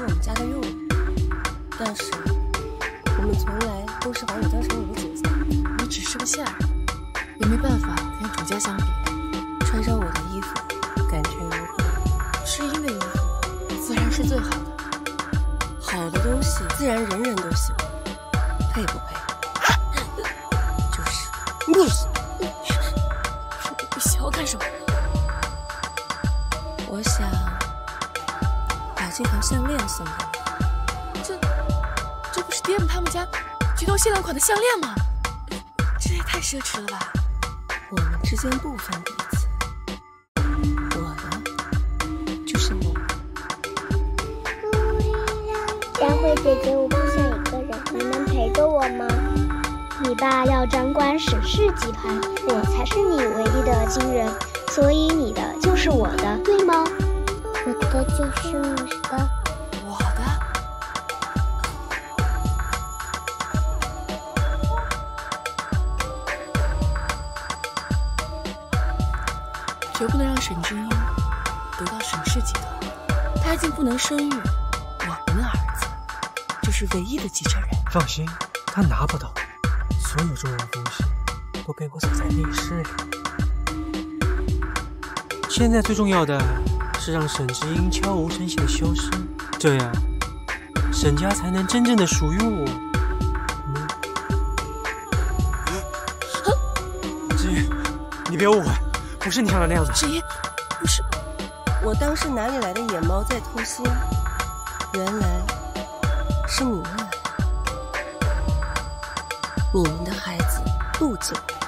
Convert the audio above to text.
我们家的任务，但是我们从来都是把你当成你的景色。 你只是个下人，也没办法跟主家相比。 穿上我的衣服，感觉如何？ 诗音的衣服自然是最好的。 好的东西自然人人都喜欢，配不配？就是你想要干什么？ 我想把这条项链送给你。 这不是爹们他们家菊头限量款的项链吗？这也太奢侈了吧！ 我们之间不分彼此，我的就是你。 佳慧姐姐，我不想一个人，你能陪着我吗？你爸要掌管沈氏集团，我才是你唯一的亲人，所以你的就是我的，对吗？我的就是你的。 我的？绝不能让沈之音得到沈氏集团。他已经不能生育我们的儿子，就是唯一的继承人。 放心，他拿不到，所有重要东西都被我锁在密室里。现在最重要的是让沈之音悄无声息的消失，这样沈家才能真正的属于我。之音，你别误会，不是你想的那样子。 沈音，不是， 我当时哪里来的野猫在偷腥？原来是你们来的。你们的孩子不久。